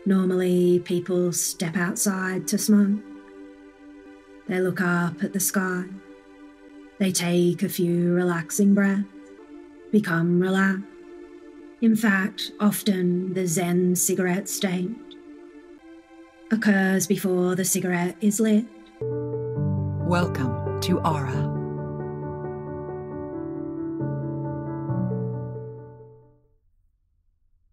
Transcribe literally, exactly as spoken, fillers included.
Normally, people step outside to smoke. They look up at the sky. They take a few relaxing breaths, become relaxed. In fact, often the Zen cigarette state occurs before the cigarette is lit. Welcome to Aura.